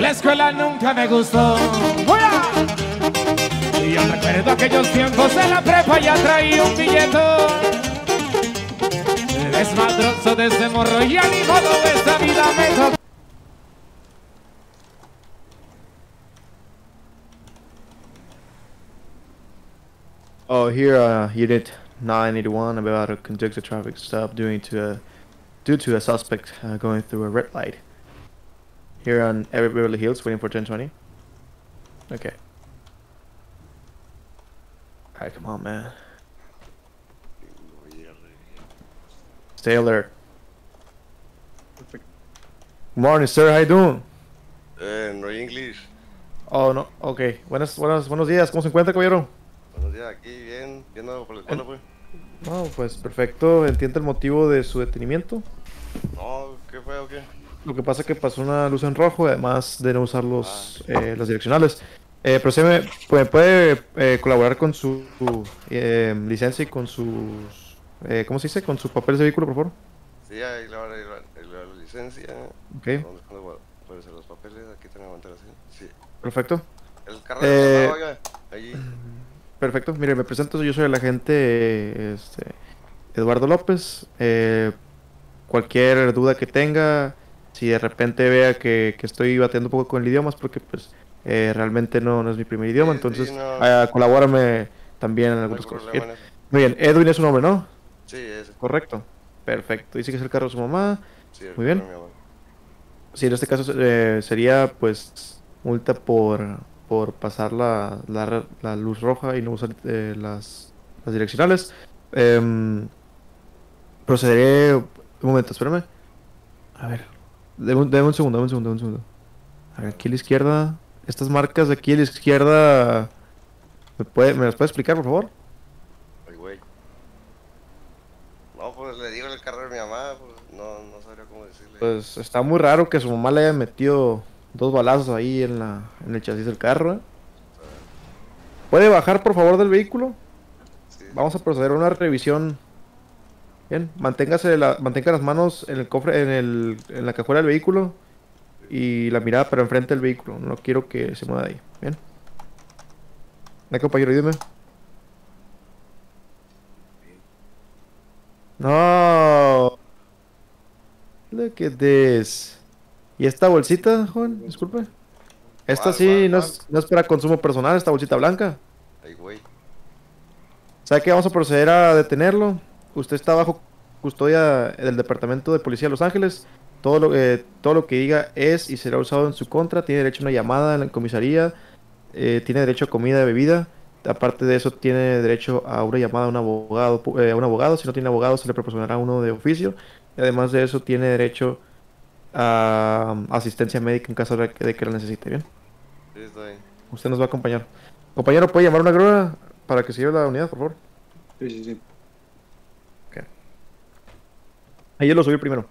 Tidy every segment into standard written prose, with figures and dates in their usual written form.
La escuela nunca me gustó. Y yo recuerdo aquellos tiempos de la prepa, ya traía un billetón. Desmadroso de ese morro y a ni modo esta vida me tocó. Oh, here, Unit 981, about to conduct a traffic stop due to a suspect going through a red light. Here on Beverly Hills, waiting for 1020. Okay. Alright, come on, man. Stay alert. Perfect. Good morning, sir. How you doing? No English. Oh, no. Okay. Buenos días. ¿Cómo se encuentra, caballero? Buenos días, aquí bien, viendo por la escuela, pues. No, pues perfecto. Entiendo el motivo de su detenimiento. No, ¿qué fue o qué? Lo que pasa es que pasó una luz en rojo, además de no usar las direccionales. Pero se puede colaborar con su licencia y con sus... ¿cómo se dice? Con sus papeles de vehículo, por favor. Sí, ahí la licencia. Ok. ¿Dónde puede ser los papeles? Aquí tengo la licencia. Sí. Perfecto. El carro de mi mamá, oiga, allí. Perfecto. Mire, me presento. Yo soy el agente Eduardo López. Cualquier duda que tenga, si de repente vea que estoy bateando un poco con el idioma, es porque pues realmente no es mi primer idioma, Sí, entonces sí, no, colabórame también en no hay algunas cosas. problema en eso. Muy bien, Edwin es su nombre, ¿no? Sí, ese. Correcto. Perfecto. Dice que es el carro de su mamá. Sí, el Muy carro bien. de mi mamá. Sí, en este caso sería pues multa por pasar la luz roja y no usar las direccionales. Procederé... Un momento, espérame. A ver. Deme un segundo, deme un segundo, deme un segundo. A ver, aquí a la izquierda. Estas marcas de aquí a la izquierda. ¿Me las puede explicar, por favor? Ay, güey. No, pues le digo el carro de mi mamá, pues no sabría cómo decirle. Pues está muy raro que su mamá le haya metido 2 balazos ahí en el chasis del carro. ¿Puede bajar, por favor, del vehículo? Sí. Vamos a proceder a una revisión. Bien, mantenga las manos en el cofre, en la cajuela del vehículo y la mirada para enfrente del vehículo. No quiero que se mueva de ahí. Bien. ¿Me compañero? Dime. No. Look at this. ¿Y esta bolsita, Juan? Disculpe. Esta sí no es para consumo personal, esta bolsita blanca. Ay, güey. ¿Sabe qué? Vamos a proceder a detenerlo. Usted está bajo custodia del Departamento de Policía de Los Ángeles. Todo lo que diga es y será usado en su contra. Tiene derecho a una llamada en la comisaría. Tiene derecho a comida y bebida. Aparte de eso, tiene derecho a una llamada a un abogado. A un abogado. Si no tiene abogado, se le proporcionará uno de oficio. Y además de eso, tiene derecho a asistencia médica en caso de que la necesite. Bien. Sí, está bien. Usted nos va a acompañar. Compañero, ¿puede llamar una grúa para que se lleve la unidad, por favor? Sí. Ok. Ahí yo lo subí primero.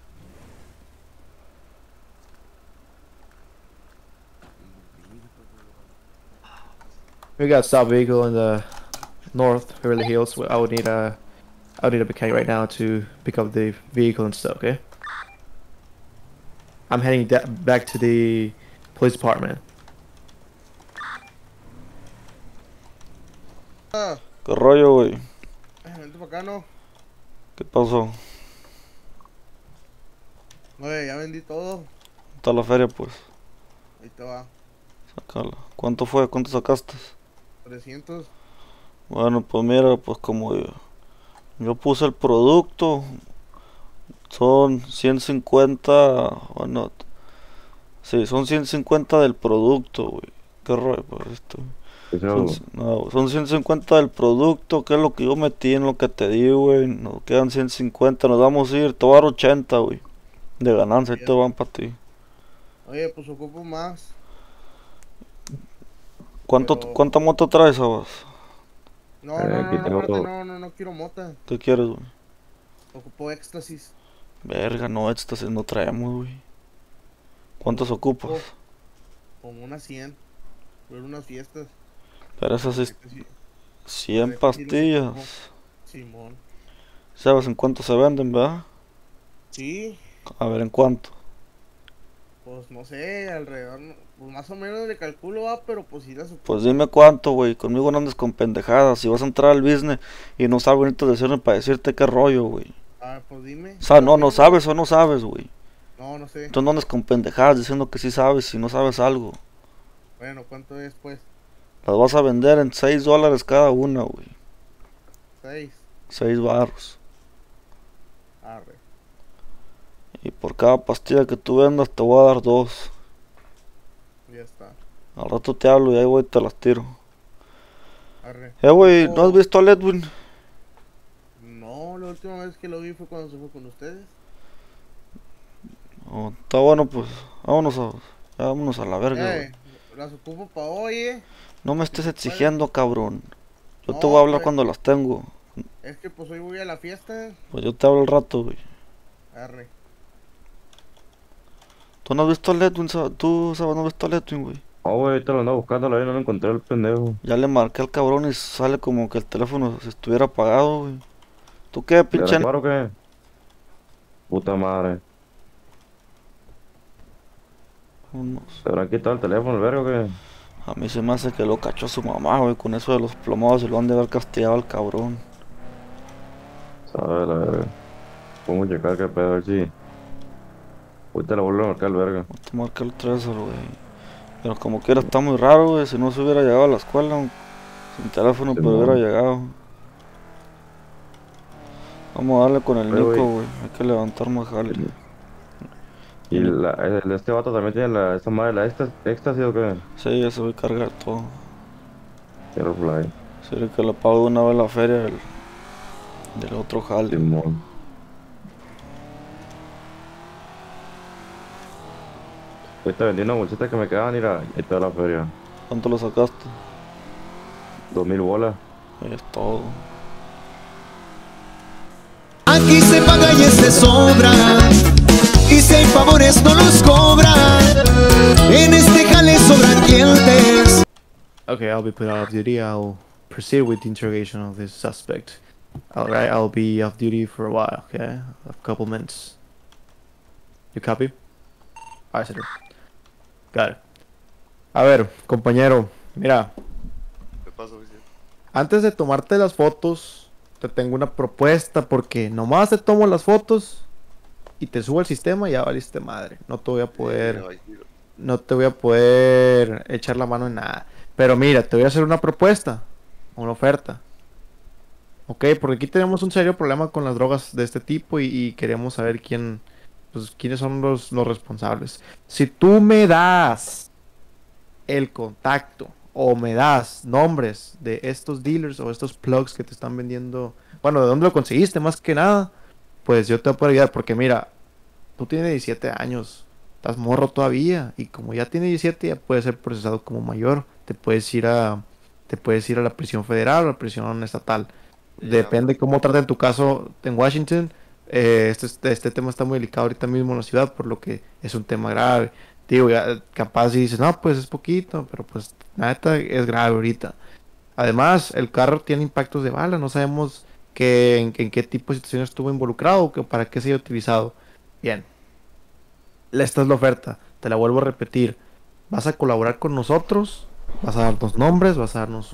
We got a stop vehicle in the north Beverly Hills. I would need a mechanic right now to pick up the vehicle and stuff. Okay. I'm heading back to the police department. ¿Qué rollo, güey? Vente para acá, ¿no? ¿Qué pasó? Oye, ya vendí todo. ¿Está la feria, pues? Ahí te va. Sácala. ¿Cuánto fue? ¿Cuánto sacaste? 300. Bueno, pues mira, pues como yo puse el producto, son 150, bueno, sí, son 150 del producto, güey. ¿Qué rollo, pues esto? Son 150 del producto, que es lo que yo metí en lo que te di, güey. Nos quedan 150, nos vamos a ir, te voy a dar 80, güey. De ganancia, ahí te van para ti. Oye, pues ocupo más. ¿Cuánta moto traes, Abas? No quiero mota. ¿Qué quieres, güey? Ocupo éxtasis. Verga, no, estas no traemos, güey. ¿Cuántas ocupas? Como unas 100. Por unas fiestas. Pero esas es Sí. 100 pastillas. Simón. ¿Sabes en cuánto se venden, verdad? Sí. A ver, ¿en cuánto? Pues no sé, alrededor, pues más o menos le calculo, va, pero pues sí la supongo. Pues dime cuánto, güey. Conmigo no andes con pendejadas. Si vas a entrar al business y no sabes bonito decirme para decirte qué rollo, güey. Ah, pues dime. O sea, no sabes o no sabes, güey. No sé. Tú no andes con pendejadas diciendo que sí sabes si no sabes algo. Bueno, ¿cuánto es, pues? Las vas a vender en $6 cada una, güey. 6. 6 baros. Arre. Y por cada pastilla que tú vendas te voy a dar 2. Ya está. Al rato te hablo y ahí, güey, te las tiro. Arre. Güey, ¿no has visto a Edwin? No, la última vez que lo vi fue cuando se fue con ustedes. Oh, está bueno, pues. Vámonos a la verga, güey. Las ocupo pa' hoy, No me estés exigiendo, cabrón. Yo No, te voy a hablar pues. cuando las tengo. Es que pues hoy voy a la fiesta. Pues yo te hablo al rato, güey. Arre. ¿Tú no has visto a Edwin? ¿Tú, sabes, no has visto a Edwin, güey? Oh, güey, ahorita lo andaba buscando, no lo encontré el pendejo. Ya le marqué al cabrón y sale como que el teléfono se estuviera apagado, güey. ¿Tú qué, pinche? ¿Será claro que? Puta madre. No ¿Se habrán quitado el teléfono, el vergo que? A mí se me hace que lo cachó su mamá, güey, con eso de los plomados y lo han de haber castigado al cabrón. Sabe la verga. Vamos a checar qué pedo, a ver si. Ahorita le vuelvo a marcar el verga. Te marqué el 13, güey. Pero como quiera está muy raro, güey, si no se hubiera llegado a la escuela, sin teléfono, Sí, pero hubiera man. llegado. Vamos a darle con el Oye, Nico, güey. güey, hay que levantar más jale. ¿Y este vato también tiene esta madre, la éxtasis o qué? Sí, ya se va a cargar todo. Quiero fly. Sería que le pago de una vez la feria del otro jale. Simón. Ahorita vendí una bolsita que me quedaban y ahí está la feria. ¿Cuánto lo sacaste? 2000 bolas. Ahí es todo. Aquí se paga y se sobra, y si hay favores no los cobran. En este jale sobran clientes. Okay, I'll be put out of duty. I'll proceed with the interrogation of this suspect. Alright, I'll be off duty for a while, okay? A couple minutes. You copy? Alright, sir. Got it. A ver, compañero, mira, ¿Qué pasa, oficial? antes de tomarte las fotos, te tengo una propuesta porque nomás te tomo las fotos y te subo al sistema y ya valiste madre. No te voy a poder... No te voy a poder echar la mano en nada. Pero mira, te voy a hacer una propuesta, una oferta. Ok, porque aquí tenemos un serio problema con las drogas de este tipo y queremos saber quiénes son los responsables. Si tú me das el contacto o me das nombres de estos dealers o estos plugs que te están vendiendo, bueno, de dónde lo conseguiste más que nada, pues yo te voy a poder ayudar porque mira, tú tienes 17 años. Estás morro todavía y como ya tiene 17 ya puede ser procesado como mayor. Te puedes ir a la prisión federal o a la prisión estatal. Depende cómo traten tu caso en Washington. Este tema está muy delicado ahorita mismo en la ciudad, por lo que es un tema grave. Digo, ya, capaz si dices, no, pues es poquito, pero pues neta es grave ahorita. Además, el carro tiene impactos de bala, no sabemos en qué tipo de situación estuvo involucrado o para qué se haya utilizado. Bien. Esta es la oferta, te la vuelvo a repetir. Vas a colaborar con nosotros, vas a darnos nombres, vas a darnos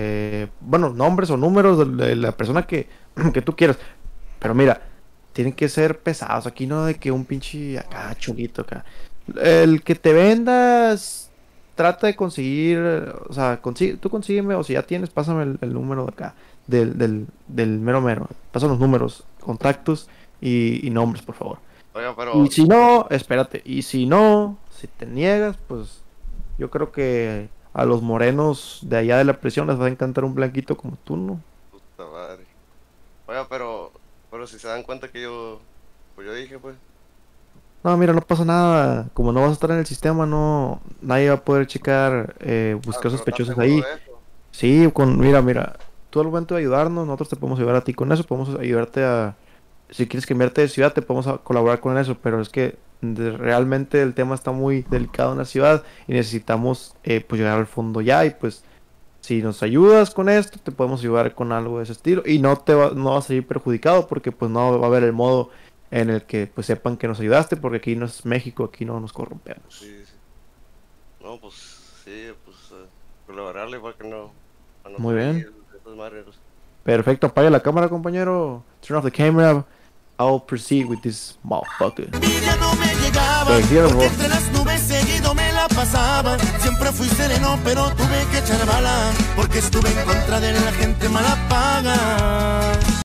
nombres o números de la persona que tú quieras. Pero mira, tienen que ser pesados. Aquí no de que un pinche acá chulito acá. El que te vendas, trata de conseguir, o sea, tú consígueme, o si ya tienes, pásame el número de acá, del mero. Pasa los números, contactos y nombres, por favor. Oiga, pero... Y si no, espérate, y si no, si te niegas, pues yo creo que a los morenos de allá de la prisión les va a encantar un blanquito como tú, ¿no? Puta madre. Oiga, pero si se dan cuenta que pues yo dije, pues... No, mira, no pasa nada. Como no vas a estar en el sistema, no, nadie va a poder checar, buscar pero sospechosos ¿estás ahí. seguro de eso? Sí, mira, tú al momento de ayudarnos, nosotros te podemos ayudar a ti con eso, podemos ayudarte a... Si quieres cambiarte de ciudad, te podemos colaborar con eso, pero es que realmente el tema está muy delicado en la ciudad y necesitamos pues llegar al fondo ya y pues si nos ayudas con esto, te podemos ayudar con algo de ese estilo y no vas a salir perjudicado porque pues no va a haber el modo en el que pues sepan que nos ayudaste, porque aquí no es México, aquí no nos corrompemos. Sí, sí. No, pues sí, pues colaborarle para que no. Para no Muy bien. salir de esas madres. Perfecto, apaga la cámara, compañero. Turn off the camera. I'll proceed with this motherfucker. Envidia no me llegaba, Pues, here, porque bro. entre las nubes seguido me la pasaba. Siempre fui sereno, pero tuve que echar bala, porque estuve en contra de la gente mala paga.